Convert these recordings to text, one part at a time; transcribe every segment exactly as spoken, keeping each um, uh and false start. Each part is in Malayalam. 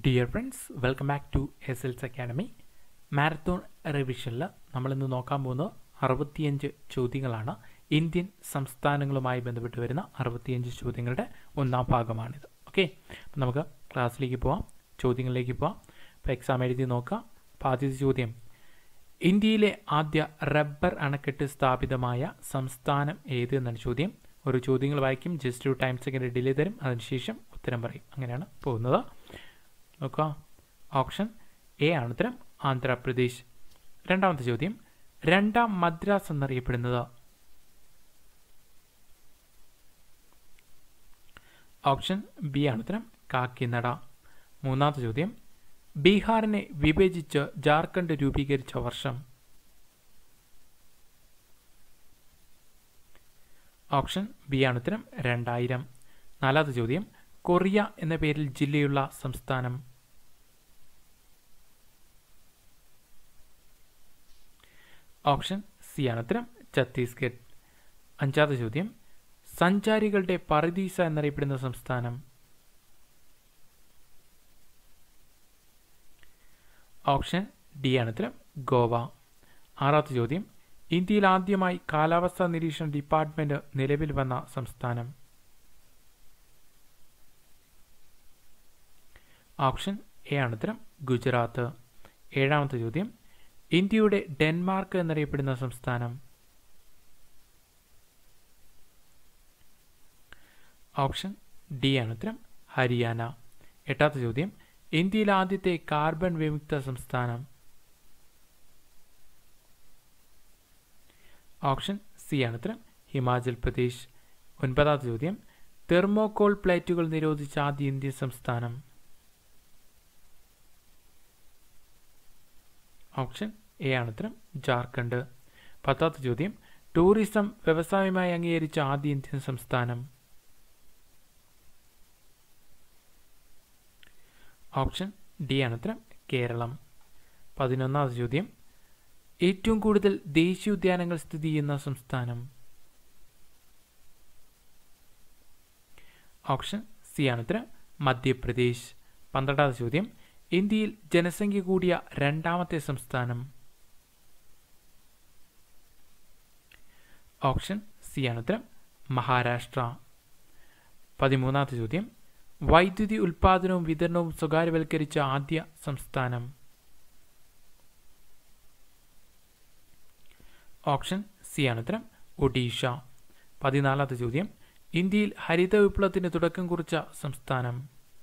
Dear friends, welcome back to S എൽസ് അക്കാഡമി. മാരത്തോൺ റിവിഷനിൽ നമ്മളിന്ന് നോക്കാൻ പോകുന്നത് അറുപത്തിയഞ്ച് ചോദ്യങ്ങളാണ്. ഇന്ത്യൻ സംസ്ഥാനങ്ങളുമായി ബന്ധപ്പെട്ട് വരുന്ന അറുപത്തിയഞ്ച് ചോദ്യങ്ങളുടെ ഒന്നാം ഭാഗമാണിത്. ഓക്കെ, അപ്പം നമുക്ക് ക്ലാസ്സിലേക്ക് പോവാം, ചോദ്യങ്ങളിലേക്ക് പോവാം. അപ്പോൾ എക്സാം എഴുതി നോക്കാം. അപ്പോൾ ആദ്യത്തെ ചോദ്യം, ഇന്ത്യയിലെ ആദ്യ റബ്ബർ അണക്കെട്ട് സ്ഥാപിതമായ സംസ്ഥാനം ഏത് എന്നാണ് ചോദ്യം. ഒരു ചോദ്യങ്ങൾ വായിക്കും, just two time second delay തരും, അതിനുശേഷം ഉത്തരം പറയും. അങ്ങനെയാണ് പോകുന്നത്. നോക്കുക, ഓപ്ഷൻ എ ആണ് ഉത്തരം, ആന്ധ്രാപ്രദേശ്. രണ്ടാമത്തെ ചോദ്യം, രണ്ടാം മദ്രാസ് എന്നറിയപ്പെടുന്നത്. ഓപ്ഷൻ ബി ആണ് ഉത്തരം, കാക്കിനഡ. മൂന്നാമത്തെ ചോദ്യം, ബീഹാറിനെ വിഭജിച്ച് ജാർഖണ്ഡ് രൂപീകരിച്ച വർഷം. ഓപ്ഷൻ ബി ആണ് ഉത്തരം, രണ്ടായിരം. നാലാമത്തെ ചോദ്യം, കൊറിയ എന്ന പേരിൽ ജില്ലയുള്ള സംസ്ഥാനം. ഓപ്ഷൻ സി ആണ് ഉത്തരം, ഛത്തീസ്ഗഡ്. അഞ്ചാമത്തെ ചോദ്യം, സഞ്ചാരികളുടെ പറുദീസ എന്നറിയപ്പെടുന്ന സംസ്ഥാനം. ഓപ്ഷൻ ഡി ആണ് ഉത്തരം, ഗോവ. ആറാമത്തെ ചോദ്യം, ഇന്ത്യയിൽ ആദ്യമായി കാലാവസ്ഥാ നിരീക്ഷണ ഡിപ്പാർട്ട്മെന്റ് നിലവിൽ വന്ന സംസ്ഥാനം. ഓപ്ഷൻ എ ആണ് ഉത്തരം, ഗുജറാത്ത്. ഏഴാമത്തെ ചോദ്യം, ഇന്ത്യയുടെ ഡെൻമാർക്ക് എന്നറിയപ്പെടുന്ന സംസ്ഥാനം. ഓപ്ഷൻ ഡി ആണ് ഉത്തരം, ഹരിയാന. എട്ടാമത്തെ ചോദ്യം, ഇന്ത്യയിലെ ആദ്യത്തെ കാർബൺ വിമുക്ത സംസ്ഥാനം. ഓപ്ഷൻ സി ആണ് ഉത്തരം, ഹിമാചൽ പ്രദേശ്. ഒൻപതാമത്തെ ചോദ്യം, തെർമോകോൾ പ്ലേറ്റുകൾ നിരോധിച്ച ആദ്യ ഇന്ത്യൻ സംസ്ഥാനം. ഓപ്ഷൻ എ ആണ് ഉത്തരം, ജാർഖണ്ഡ്. പത്താമത്തെ ചോദ്യം, ടൂറിസം വ്യവസായമായി അംഗീകരിച്ച ആദ്യ ഇന്ത്യൻ സംസ്ഥാനം. ഓപ്ഷൻ ഡി ആണ് ഉത്തരം, കേരളം. പതിനൊന്നാമത്തെ ചോദ്യം, ഏറ്റവും കൂടുതൽ ദേശീയോദ്യാനങ്ങൾ സ്ഥിതി ചെയ്യുന്ന സംസ്ഥാനം. ഓപ്ഷൻ സി ആണ് ഉത്തരം, മധ്യപ്രദേശ്. പന്ത്രണ്ടാമത്തെ ചോദ്യം, ഇന്ത്യയിൽ ജനസംഖ്യ കൂടിയ രണ്ടാമത്തെ സംസ്ഥാനം. ഓപ്ഷൻ സി ആണ് ഉത്തരം, മഹാരാഷ്ട്ര. പതിമൂന്നാമത്തെ ചോദ്യം, വൈദ്യുതി ഉൽപാദനവും വിതരണവും സ്വകാര്യവൽക്കരിച്ച ആദ്യ സംസ്ഥാനം. ഓപ്ഷൻ സി ആണ് ഉത്തരം, ഒഡീഷ. പതിനാലാമത്തെ ചോദ്യം, ഇന്ത്യയിൽ ഹരിത വിപ്ലവത്തിന് തുടക്കം കുറിച്ച സംസ്ഥാനം.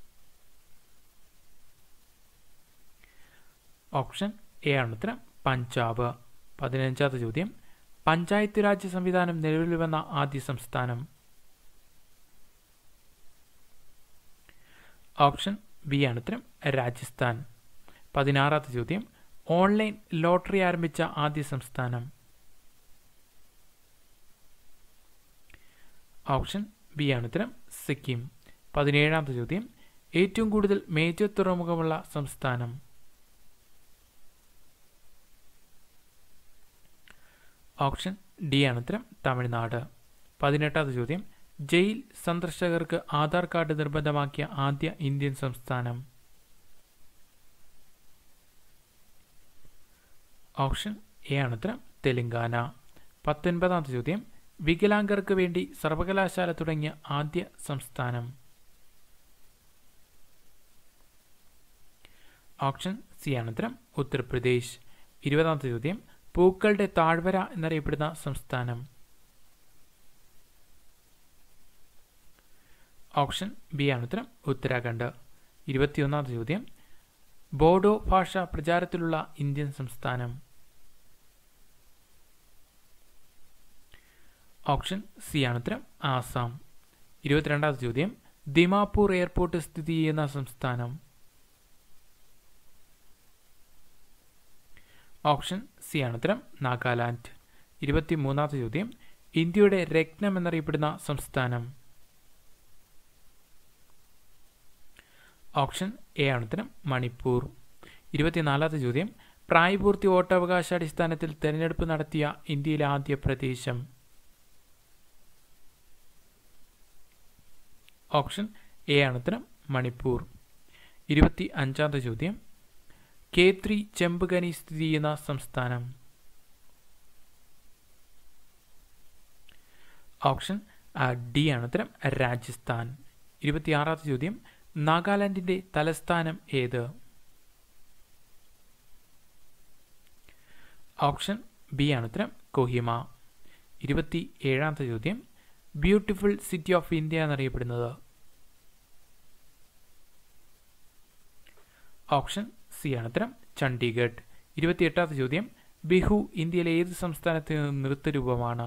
ഓപ്ഷൻ എ ആണ് ഉത്തരം, പഞ്ചാബ്. പതിനഞ്ചാമത്തെ ചോദ്യം, പഞ്ചായത്ത് രാജ് സംവിധാനം നിലവിൽ വന്ന ആദ്യ സംസ്ഥാനം. ഓപ്ഷൻ ബി ആണ് ഉത്തരം, രാജസ്ഥാൻ. പതിനാറാമത്തെ ചോദ്യം, ഓൺലൈൻ ലോട്ടറി ആരംഭിച്ച ആദ്യ സംസ്ഥാനം. ഓപ്ഷൻ ബി ആണ് ഉത്തരം, സിക്കിം. പതിനേഴാമത്തെ ചോദ്യം, ഏറ്റവും കൂടുതൽ മേജർ തുറമുഖമുള്ള സംസ്ഥാനം. ഓപ്ഷൻ ഡി ആണ് ഉത്തരം, തമിഴ്നാട്. പതിനെട്ടാമത്തെ ചോദ്യം, ജയിൽ സന്ദർശകർക്ക് ആധാർ കാർഡ് നിർബന്ധമാക്കിയ ആദ്യ ഇന്ത്യൻ സംസ്ഥാനം. ഓപ്ഷൻ എ ആണ് ഉത്തരം, തെലങ്കാന. പത്തൊൻപതാമത്തെ ചോദ്യം, വികലാംഗർക്ക് വേണ്ടി സർവകലാശാല തുടങ്ങിയ ആദ്യ സംസ്ഥാനം. ഓപ്ഷൻ സി ആണ് ഉത്തരം, ഉത്തർപ്രദേശ്. ഇരുപതാമത്തെ ചോദ്യം, പൂക്കളുടെ താഴ്വര എന്നറിയപ്പെടുന്ന സംസ്ഥാനം. ഓപ്ഷൻ ബി ആണ് ഉത്തരം, ഉത്തരാഖണ്ഡ്. ഇരുപത്തിയൊന്നാമത്തെ ചോദ്യം, ബോഡോ ഭാഷ പ്രചാരത്തിലുള്ള ഇന്ത്യൻ സംസ്ഥാനം. ഓപ്ഷൻ സി ആണ് ഉത്തരം, ആസാം. ഇരുപത്തിരണ്ടാമത്തെ ചോദ്യം, ദിമാപൂർ എയർപോർട്ട് സ്ഥിതി ചെയ്യുന്ന സംസ്ഥാനം. ഓപ്ഷൻ സി ആണ് ഉത്തരം, നാഗാലാൻഡ്. ഇരുപത്തിമൂന്നാമത്തെ ചോദ്യം, ഇന്ത്യയുടെ രത്നം എന്നറിയപ്പെടുന്ന സംസ്ഥാനം. ഓപ്ഷൻ എ ആണ് ഉത്തരം, മണിപ്പൂർ. ഇരുപത്തിനാലാമത്തെ ചോദ്യം, പ്രായപൂർത്തി വോട്ടവകാശാടിസ്ഥാനത്തിൽ തെരഞ്ഞെടുപ്പ് നടത്തിയ ഇന്ത്യയിലെ ആദ്യ പ്രദേശം. ഓപ്ഷൻ എ ആണ് ഉത്തരം, മണിപ്പൂർ. ഇരുപത്തി അഞ്ചാമത്തെ ചോദ്യം കേത്രി ചെമ്പ് ഖനി സ്ഥിതി ചെയ്യുന്ന സംസ്ഥാനം. ഓപ്ഷൻ ഡി ആണ് ഉത്തരം, രാജസ്ഥാൻ. ഇരുപത്തിയാറാമത്തെ ചോദ്യം നാഗാലാൻഡിന്റെ തലസ്ഥാനം ഏത്? ഓപ്ഷൻ ബി ആണ് ഉത്തരം, കൊഹിമ. ഇരുപത്തി ഏഴാമത്തെ ചോദ്യം ബ്യൂട്ടിഫുൾ സിറ്റി ഓഫ് ഇന്ത്യ എന്നറിയപ്പെടുന്നത്? ഓപ്ഷൻ സി ആണ് ഉത്തരം, ചണ്ഡീഗഡ്. ഇരുപത്തിയെട്ടാമത്തെ ചോദ്യം ബിഹു ഇന്ത്യയിലെ ഏത് സംസ്ഥാനത്തെ നൃത്തരൂപമാണ്?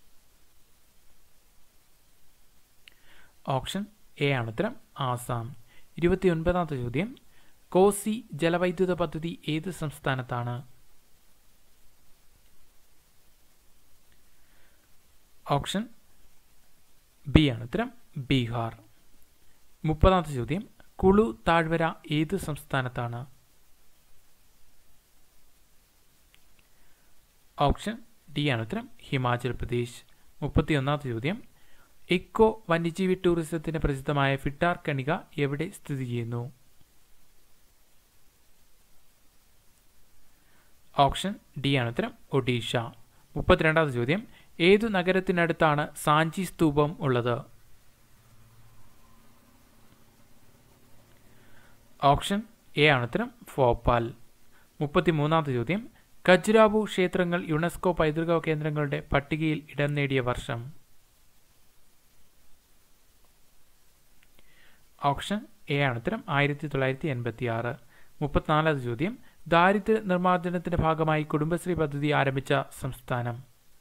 ഓപ്ഷൻ എ ആണ് ഉത്തരം, ആസാം. ഇരുപത്തി ഒൻപതാമത്തെ ചോദ്യം കോസി ജലവൈദ്യുത പദ്ധതി ഏത് സംസ്ഥാനത്താണ്? ഓപ്ഷൻ ബി ആണ് ഉത്തരം, ബീഹാർ. മുപ്പതാമത്തെ ചോദ്യം കുളു താഴ്വര ഏത് സംസ്ഥാനത്താണ്? ഓപ്ഷൻ ഡി ആണ് ഉത്തരം, ഹിമാചൽ പ്രദേശ്. മുപ്പത്തി ഒന്നാമത്തെ ചോദ്യം ഇക്കോ വന്യജീവി ടൂറിസത്തിന് പ്രസിദ്ധമായ ഫിട്ടാർ കണിക എവിടെ സ്ഥിതി ചെയ്യുന്നു? ഓപ്ഷൻ ഡി ആണ് ഉത്തരം, ഒഡീഷ. മുപ്പത്തിരണ്ടാമത്തെ ചോദ്യം ഏതു നഗരത്തിനടുത്താണ് സാഞ്ചി സ്തൂപം ഉള്ളത്? ഓപ്ഷൻ എ ആണ് ഉത്തരം, ഭോപ്പാൽ. മുപ്പത്തിമൂന്നാമത്തെ ചോദ്യം ഖജുരാഹോ ക്ഷേത്രങ്ങൾ യുനെസ്കോ പൈതൃക കേന്ദ്രങ്ങളുടെ പട്ടികയിൽ ഇടം നേടിയ വർഷം? ഓപ്ഷൻ എ ആണ് ഉത്തരം, ആയിരത്തി തൊള്ളായിരത്തി എൺപത്തി ആറ്. മുപ്പത്തിനാലാമത് ചോദ്യം ദാരിദ്ര്യ നിർമ്മാർജ്ജനത്തിന്റെ ഭാഗമായി കുടുംബശ്രീ പദ്ധതി ആരംഭിച്ച സംസ്ഥാനം?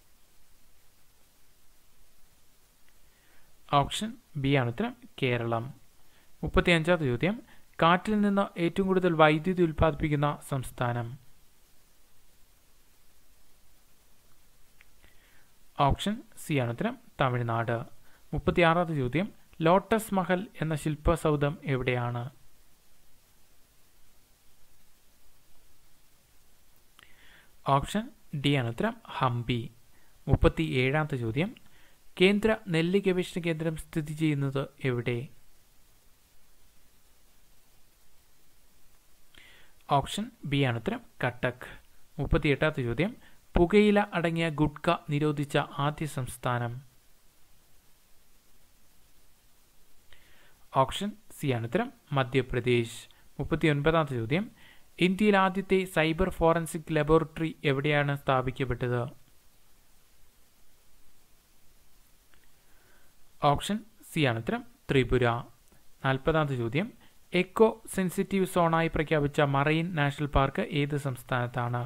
ഓപ്ഷൻ ബി ആണ് ഉത്തരം, കേരളം. മുപ്പത്തി അഞ്ചാമത്തെ ചോദ്യം കാറ്റിൽ നിന്ന് ഏറ്റവും കൂടുതൽ വൈദ്യുതി ഉൽപ്പാദിപ്പിക്കുന്ന സംസ്ഥാനം? ഓപ്ഷൻ സി ആണ് ഉത്തരം, തമിഴ്നാട്. മുപ്പത്തിയാറാമത്തെ ചോദ്യം ലോട്ടസ് മഹൽ എന്ന ശില്പസൗധം എവിടെയാണ്? ഓപ്ഷൻ ഡി ആണ് ഉത്തരം, ഹംപി. മുപ്പത്തി ഏഴാമത്തെ ചോദ്യം കേന്ദ്ര നെല്ല് ഗവേഷണ കേന്ദ്രം സ്ഥിതി ചെയ്യുന്നത് എവിടെ? ഓപ്ഷൻ ബി ആണ് ഉത്തരം, കട്ടക്ക്. മുപ്പത്തി എട്ടാമത്തെ ചോദ്യം പുകയില അടങ്ങിയ ഗുഡ്ക നിരോധിച്ച ആദ്യ സംസ്ഥാനം? ഓപ്ഷൻ സി ആണ് ഉത്തരം, മധ്യപ്രദേശ്. മുപ്പത്തി ഒൻപതാമത്തെ ചോദ്യം ഇന്ത്യയിൽ ആദ്യത്തെ സൈബർ ഫോറൻസിക് ലബോറട്ടറി എവിടെയാണ് സ്ഥാപിക്കപ്പെട്ടത്? ഓപ്ഷൻ സി ആണ് ഉത്തരം, ത്രിപുര. നാൽപ്പതാമത്തെ ചോദ്യം എക്കോ സെൻസിറ്റീവ് സോണായി പ്രഖ്യാപിച്ച മറൈൻ നാഷണൽ പാർക്ക് ഏത് സംസ്ഥാനത്താണ്?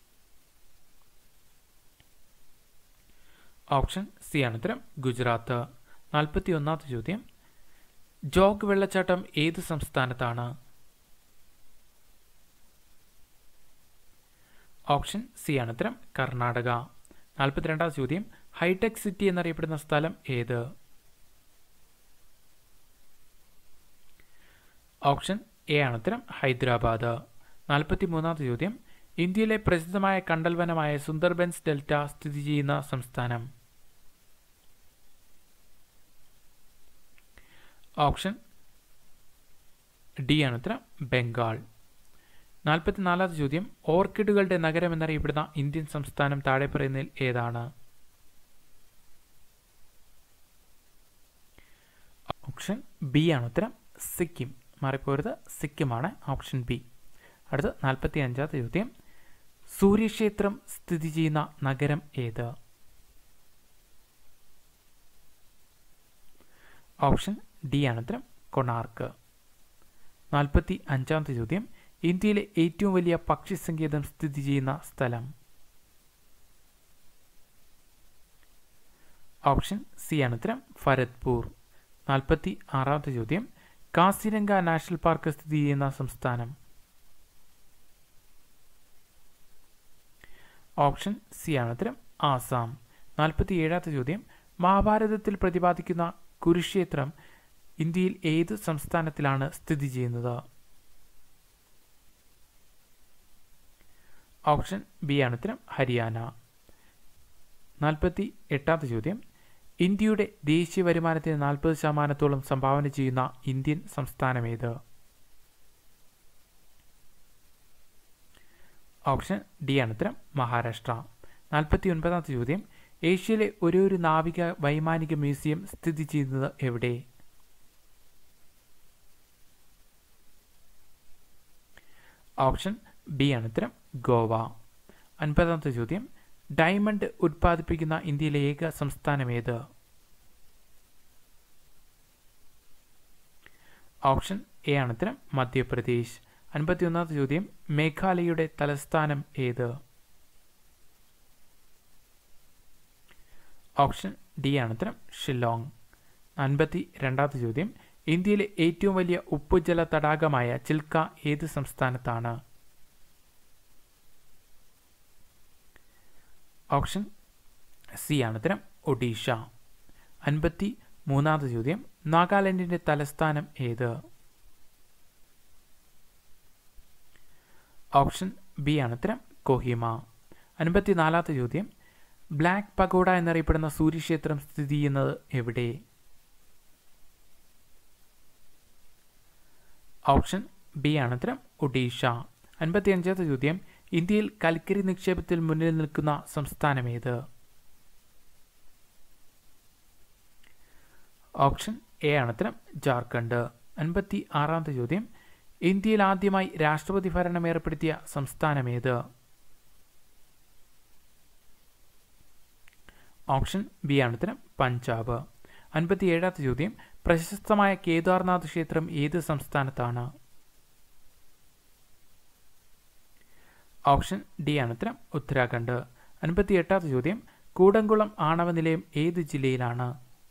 ഓപ്ഷൻ സി ആണ് ഉത്തരം, ഗുജറാത്ത്. നാൽപ്പത്തി ഒന്നാമത്തെ ചോദ്യം ജോഗ് വെള്ളച്ചാട്ടം ഏത് സംസ്ഥാനത്താണ്? ഓപ്ഷൻ സി ആണ് ഉത്തരം, കർണാടക. നാൽപ്പത്തിരണ്ടാമത്തെ ചോദ്യം ഹൈടെക് സിറ്റി എന്നറിയപ്പെടുന്ന സ്ഥലം ഏത്? ഓപ്ഷൻ എ ആണ് ഉത്തരം, ഹൈദരാബാദ്. നാൽപ്പത്തി മൂന്നാമത്തെ ചോദ്യം ഇന്ത്യയിലെ പ്രസിദ്ധമായ കണ്ടൽവനമായ സുന്ദർബൻസ് ഡെൽറ്റ സ്ഥിതി ചെയ്യുന്ന സംസ്ഥാനം? ഓപ്ഷൻ ഡി ആണ് ഉത്തരം, ബംഗാൾ. നാൽപ്പത്തിനാലാമത്തെ ചോദ്യം ഓർക്കിഡുകളുടെ നഗരം എന്നറിയപ്പെടുന്ന ഇന്ത്യൻ സംസ്ഥാനം താഴെ പറയുന്നതിൽ ഏതാണ്? ഓപ്ഷൻ ബി ആണ് ഉത്തരം, സിക്കിം. മാറിപ്പോരുത്, സിക്കിമാണ് ഓപ്ഷൻ ബി. അടുത്ത നാൽപ്പത്തി അഞ്ചാമത്തെ ചോദ്യം സൂര്യക്ഷേത്രം സ്ഥിതി ചെയ്യുന്ന നഗരം ഏത്? ഓപ്ഷൻ ഡി ആണ് ഉത്തരം, കൊണാർക്ക്. നാൽപ്പത്തി അഞ്ചാമത്തെ ചോദ്യം ഇന്ത്യയിലെ ഏറ്റവും വലിയ പക്ഷി സങ്കേതം സ്ഥിതി ചെയ്യുന്ന സ്ഥലം? ഓപ്ഷൻ സി ആണ് ഉത്തരം, ഭരത്പൂർ. നാൽപ്പത്തി ആറാമത്തെ ചോദ്യം കാസിരംഗ നാഷണൽ പാർക്ക് സ്ഥിതി ചെയ്യുന്ന സംസ്ഥാനം? ഓപ്ഷൻ സി ആണ് ഉത്തരം, ആസാം. നാൽപ്പത്തി ഏഴാമത്തെ ചോദ്യം മഹാഭാരതത്തിൽ പ്രതിപാദിക്കുന്ന കുരുക്ഷേത്രം ഇന്ത്യയിൽ ഏത് സംസ്ഥാനത്തിലാണ് സ്ഥിതി ചെയ്യുന്നത്? ഓപ്ഷൻ ബി ആണ് ഉത്തരം, ഹരിയാന. നാൽപ്പത്തി എട്ടാമത്തെ ചോദ്യം ഇന്ത്യയുടെ ദേശീയ വരുമാനത്തിന് നാൽപ്പത് ശതമാനത്തോളം സംഭാവന ചെയ്യുന്ന ഇന്ത്യൻ സംസ്ഥാനം ഏത്? ഓപ്ഷൻ ഡി ആണ് ഉത്തരം മഹാരാഷ്ട്ര. നാൽപ്പത്തി ഒൻപതാമത്തെ ചോദ്യം, ഏഷ്യയിലെ ഒരേ ഒരു നാവിക വൈമാനിക മ്യൂസിയം സ്ഥിതി ചെയ്യുന്നത് എവിടെ? ഓപ്ഷൻ ബി ആണ് ഉത്തരം ഗോവ. അൻപതാമത്തെ ചോദ്യം, ഡയമണ്ട് ഉത്പാദിപ്പിക്കുന്ന ഇന്ത്യയിലെ ഏക സംസ്ഥാനം ഏത്? ഓപ്ഷൻ എ ആണ് ഉത്തരം മധ്യപ്രദേശ്. അൻപത്തി ഒന്നാമത്തെ ചോദ്യം, മേഘാലയയുടെ തലസ്ഥാനം ഏത്? ഓപ്ഷൻ ഡി ആണ് ഉത്തരം ഷില്ലോങ്. അൻപത്തി രണ്ടാമത്തെ ചോദ്യം, ഇന്ത്യയിലെ ഏറ്റവും വലിയ ഉപ്പുജല തടാകമായ ചിൽക്ക ഏത് സംസ്ഥാനത്താണ്? ഓപ്ഷൻ സി ആണ് ഉത്തരം ഒഡീഷ. അൻപത്തി മൂന്നാമത്തെ ചോദ്യം, നാഗാലാൻഡിന്റെ തലസ്ഥാനം ഏത്? ഓപ്ഷൻ ബി ആണ് ഉത്തരം കൊഹിമ. അൻപത്തിനാലാമത്തെ ചോദ്യം, ബ്ലാക്ക് പഗോഡ എന്നറിയപ്പെടുന്ന സൂര്യക്ഷേത്രം സ്ഥിതി ചെയ്യുന്നത് എവിടെ? ഓപ്ഷൻ ബി ആണ് ഉത്തരം ഒഡീഷ. അൻപത്തി അഞ്ചാമത്തെ ചോദ്യം, ഇന്ത്യയിൽ കൽക്കരി നിക്ഷേപത്തിൽ മുന്നിൽ നിൽക്കുന്ന സംസ്ഥാനം ഏത്? ഓപ്ഷൻ എ ആണ് ഉത്തരം ജാർഖണ്ഡ്. അൻപത്തി ആറാമത്തെ ചോദ്യം, ഇന്ത്യയിൽ ആദ്യമായി രാഷ്ട്രപതി ഭരണം ഏർപ്പെടുത്തിയ സംസ്ഥാനം ഏത്? ഓപ്ഷൻ ബി ആണ് ഉത്തരം പഞ്ചാബ്. അൻപത്തി ഏഴാമത്തെ ചോദ്യം, പ്രശസ്തമായ കേദാർനാഥ് ക്ഷേത്രം ഏത് സംസ്ഥാനത്താണ്? ഓപ്ഷൻ ഡി ആണ് ഉത്തരം ഉത്തരാഖണ്ഡ്. അൻപത്തി എട്ടാമത്തെ ചോദ്യം, കൂടംകുളം ആണവ നിലയം ഏത് ജില്ലയിലാണ്?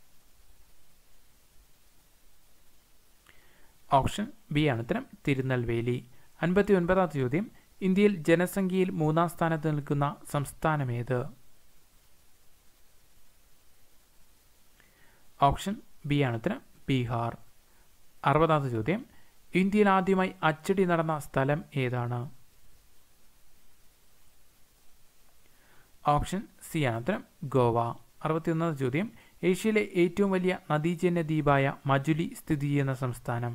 ഓപ്ഷൻ ബി ആണ് ഉത്തരം തിരുനെൽവേലി. അൻപത്തി ഒൻപതാമത്തെ ചോദ്യം, ഇന്ത്യയിൽ ജനസംഖ്യയിൽ മൂന്നാം സ്ഥാനത്ത് നിൽക്കുന്ന സംസ്ഥാനം ഏത്? ഓപ്ഷൻ ബി ആണ് ഉത്തരം ബീഹാർ. അറുപതാമത്തെ ചോദ്യം, ഇന്ത്യയിൽ ആദ്യമായി അച്ചടി നടന്ന സ്ഥലം ഏതാണ്? ഓപ്ഷൻ സി ആണ് ഉത്തരം ഗോവ. അറുപത്തിയൊന്നാമത്തെ ചോദ്യം, ഏഷ്യയിലെ ഏറ്റവും വലിയ നദീജന്യ ദ്വീപായ മജുലി സ്ഥിതി ചെയ്യുന്ന സംസ്ഥാനം?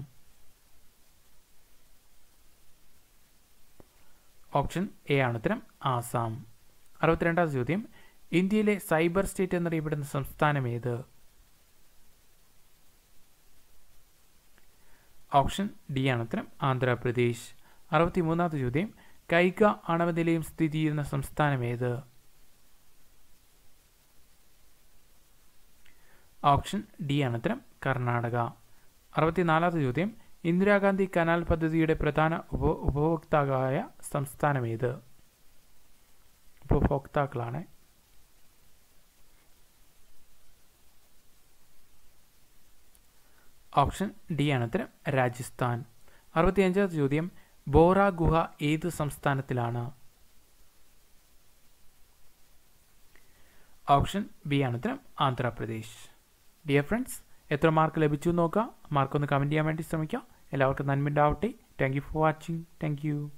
ഓപ്ഷൻ എ ആണ് ഉത്തരം ആസാം. അറുപത്തിരണ്ടാമത്തെ ചോദ്യം, ഇന്ത്യയിലെ സൈബർ സ്റ്റേറ്റ് എന്നറിയപ്പെടുന്ന സംസ്ഥാനം ഏത്? ഓപ്ഷൻ ഡി ആണ് ഉത്തരം ആന്ധ്രാപ്രദേശ്. അറുപത്തി മൂന്നാമത്തെ ചോദ്യം, കൈഗ ആണവ നിലയം സ്ഥിതി ചെയ്യുന്ന സംസ്ഥാനം ഏത്? ഓപ്ഷൻ ഡി ആണ് ഉത്തരം കർണാടക. അറുപത്തിനാലാമത്തെ ചോദ്യം, ഇന്ദിരാഗാന്ധി കനാൽ പദ്ധതിയുടെ പ്രധാന ഉപ ഉപഭോക്താക്കളായ സംസ്ഥാനം ഏത്? ഉപഭോക്താക്കളാണ്. ഓപ്ഷൻ ഡി ആണ് ഉത്തരം രാജസ്ഥാൻ. അറുപത്തിയഞ്ചാമത്തെ ചോദ്യം, ബോറ ഗുഹ ഏത് സംസ്ഥാനത്തിലാണ്? ഓപ്ഷൻ ബി ആണ് ഉത്തരം ആന്ധ്രാപ്രദേശ്. ഡിയർ ഫ്രണ്ട്സ്, എത്ര മാർക്ക് ലഭിച്ചു നോക്കുക. മാർക്കൊന്ന് കമൻറ്റ് ചെയ്യാൻ വേണ്ടി ശ്രമിക്കുക. എല്ലാവർക്കും നന്മ ഉണ്ടാവട്ടെ. Thank you for watching. Thank U.